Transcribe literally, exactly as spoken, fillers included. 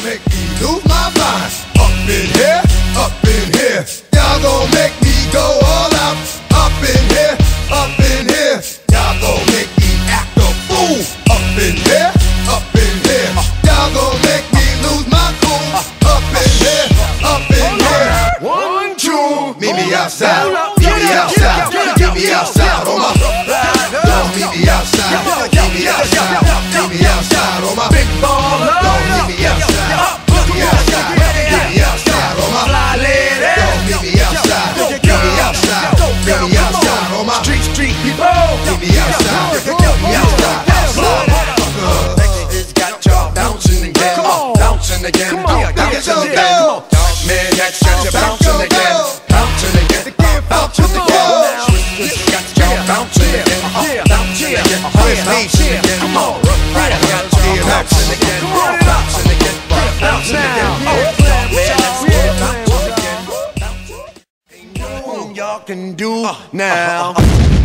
make me lose my mind. Up in here, up in here. Y'all gon' make me go all out. Up in here, up in here. Y'all gon' make me act a fool. Up in here, up in here. Y'all gon' make me lose my cool. Up in here, up in here. One, two. Meet me outside. Meet me outside. Meet me outside on my. Don't meet me outside. Meet me outside. Meet me outside on my big ball. Don't meet me outside. Meet me outside. Meet me outside on my fly lady. Don't meet me outside. Meet me outside. Meet me outside on my street street people. Meet me outside. Meet me outside. It's got y'all bouncing again, bouncing again, bouncing again. Man, that's got you bouncing again, bouncing again, bouncing again. It's got y'all bouncing again, bouncing again, bouncing again. Come on, right, I got you bouncing again, bouncing again, bouncing again. Man, that's bouncing again. Ain't nothing y'all can do now.